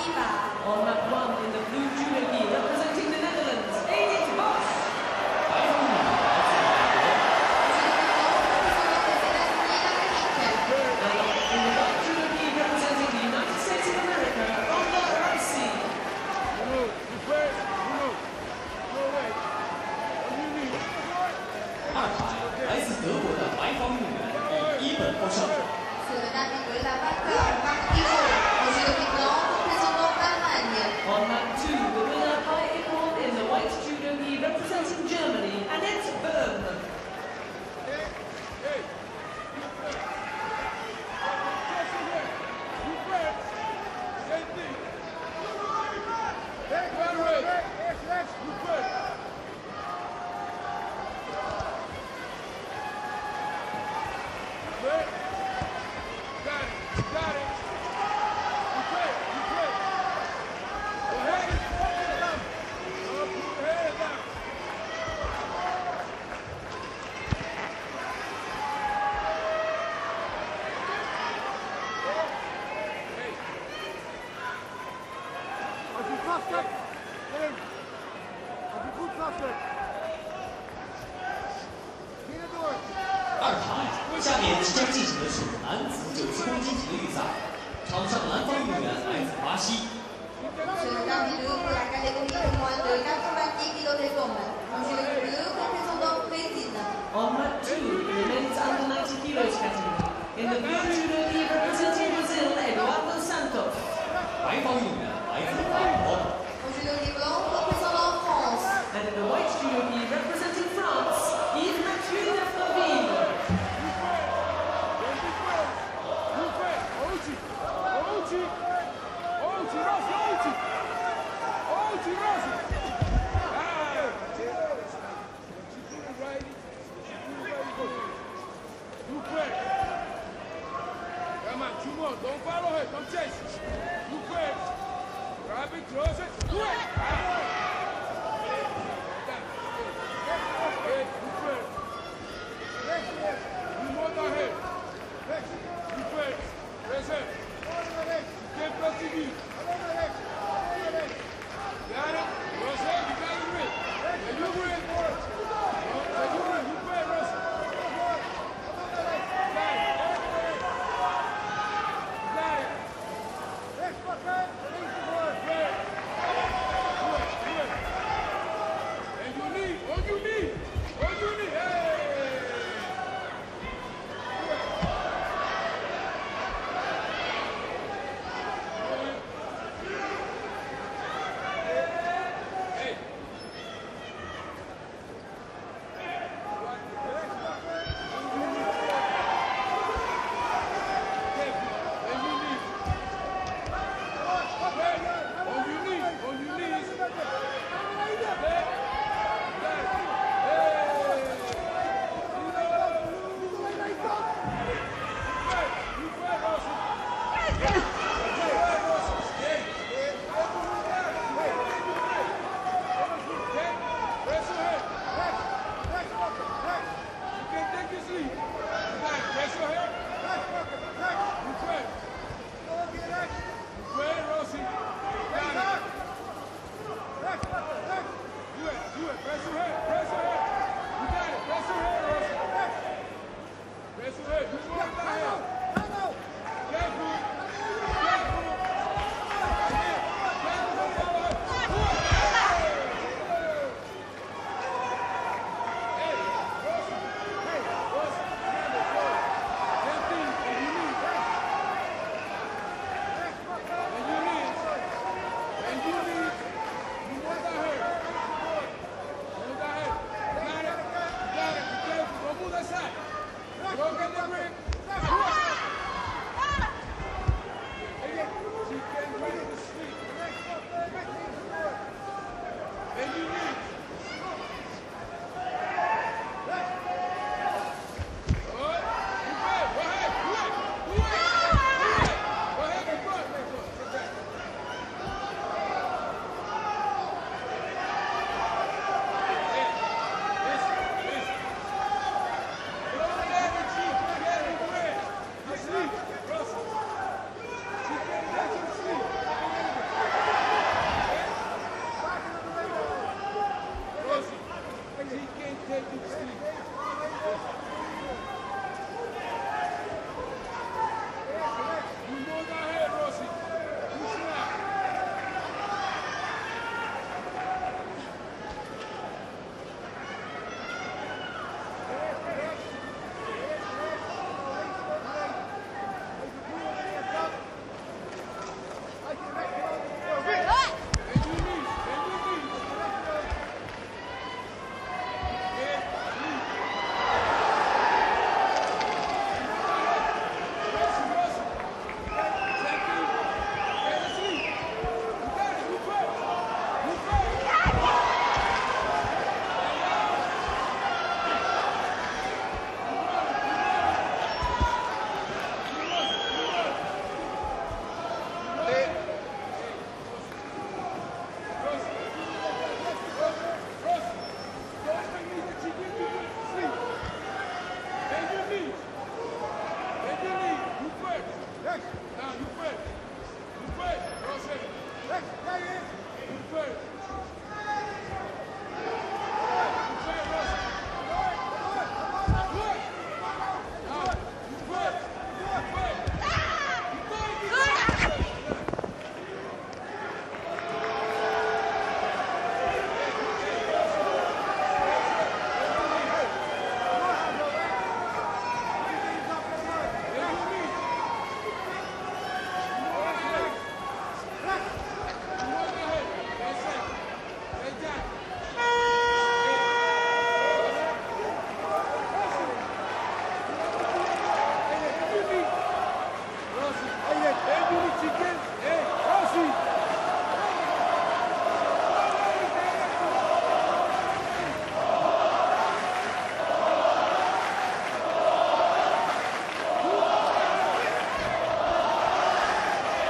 On mat 1 in the blue judo gi, representing the Netherlands, Edith Bosch. In the white judo gi, representing the United States of America, Ronda Rousey. 2排来自德国的白方运动员伊本获胜。 On mat 2, the winner by Ippon in the white judo gi, representing Germany, Edith Bosch. 2排，下面即将进行的是男子90公斤级的预赛。场上男方运动员来自巴西。 On mat 2, in the men's under 90 kilos category, in the blue judo gi, representing Brazil, Eduardo Santos. 白方运动员来自法国。 And in the white judo gi, representing France, Yves Mathieu de Flaville. Don't follow her, don't chase her. You quick. Grab it, close it. Quick. You quick. You more down here. You quick. Raise it. Get back to you. Got it? Raise it. You got it with. And you win. You win. You quick, Raise it.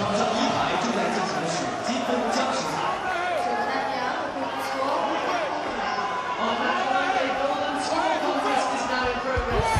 场上一排正在进行的是积分加时赛。 On that line, a golden score contest is now in progress.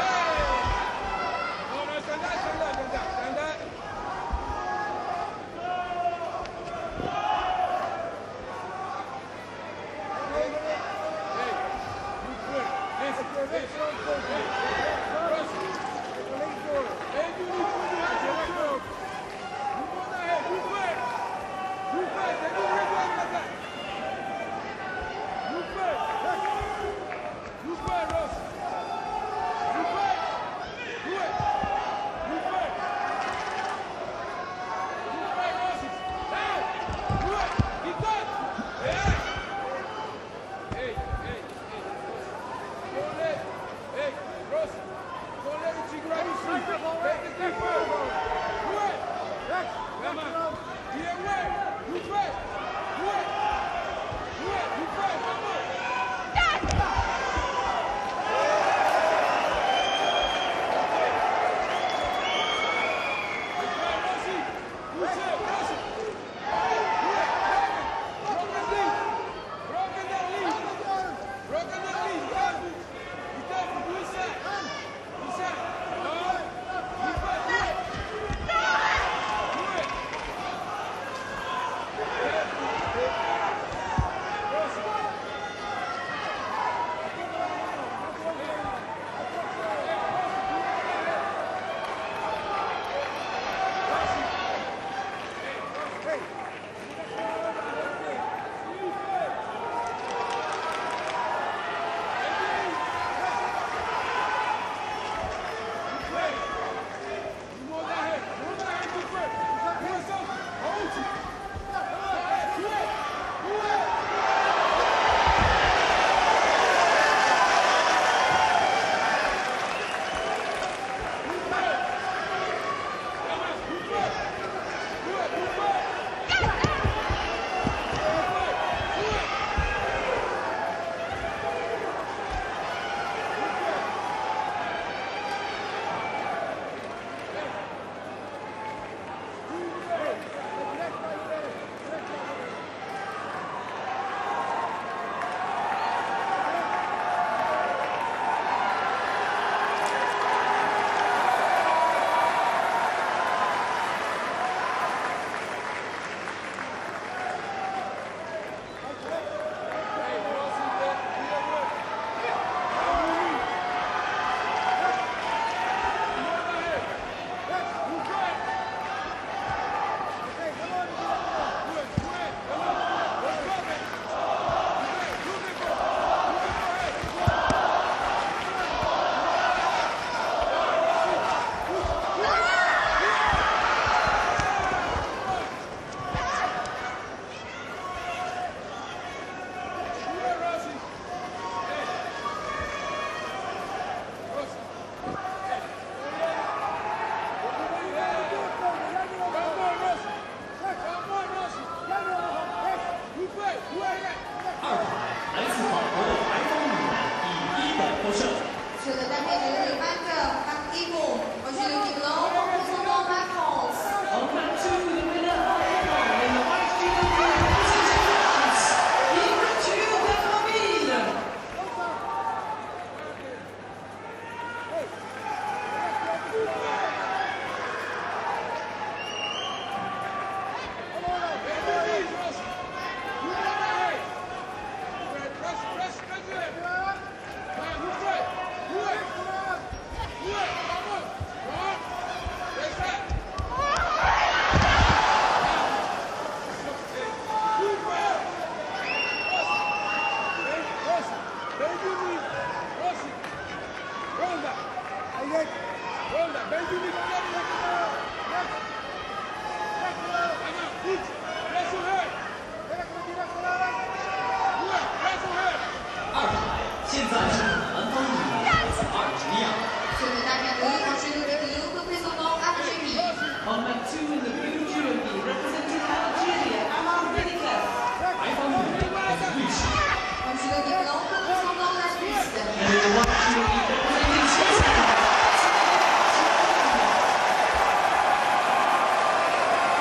Ronda, Beijing. Press your head. 二排，现在是南方女篮来自阿尔及利亚。 On mat 2 in the blue jersey, representing Algeria, America. 白方女篮来自瑞士。 And in the white jersey, representing Switzerland.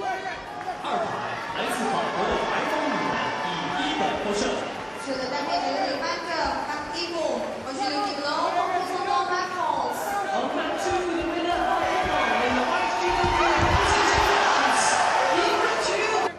二排来自法国的白方运动员以一本获胜。 是的，单边女子班长Ippon，我是刘景龙，我是罗马孔。 On mat 2, the winner of Ippon in the white judo representing France, Edith Bosch.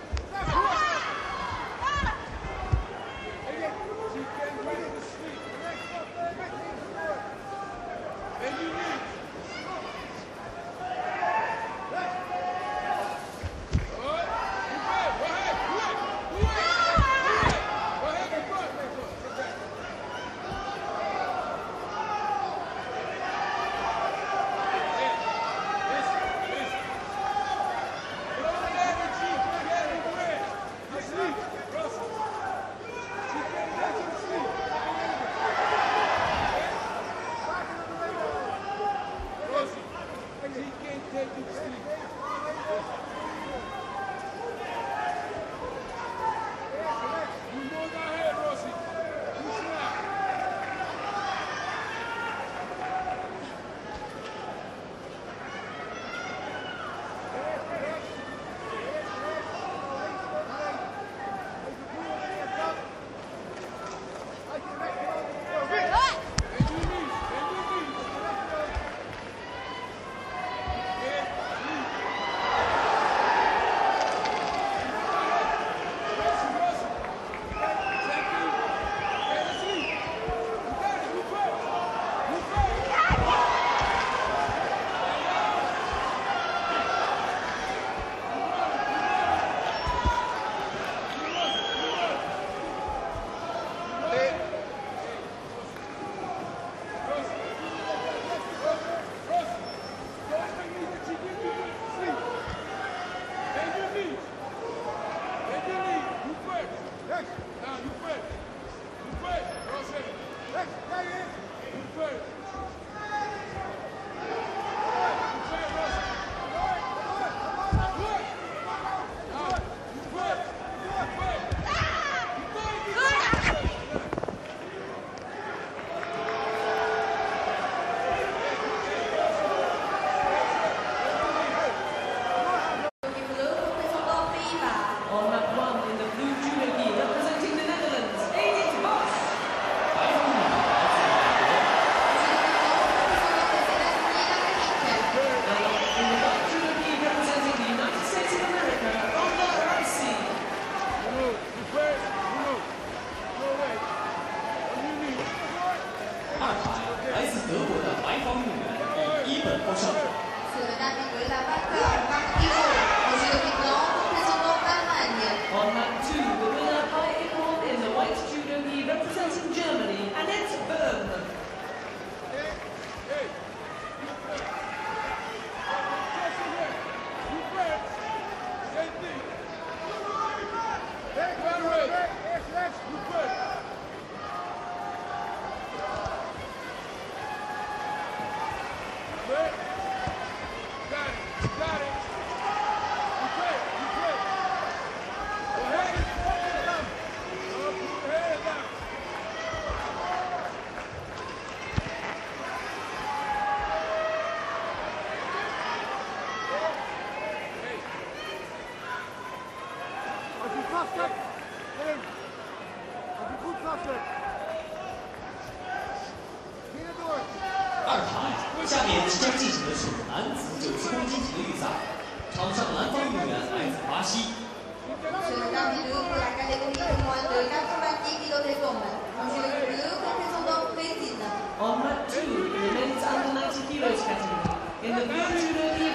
On mat 1 in the blue judo gi representing the Netherlands, Edith Bosch. 白方运动员来自法国。 In the white judo gi representing the United States of America, Ronda Rousey. 二排来自德国的白方运动员以一本获胜。 是的，单边女子班长Ippon，我是刘景龙，我是罗马孔。 On mat 2, the winner by Ippon in the white judo gi representing Germany, Edith Bosch. Plastic! Goed plastic! 二排，下面即将进行的是男子90公斤级的预赛，场上蓝方运动员来自巴西。 是的，单边女子la categoria comando 90 kg de somme. On joue le bleu représentant Beijing. On mat 2, in the men's under 90 kilos category, in the blue judo gi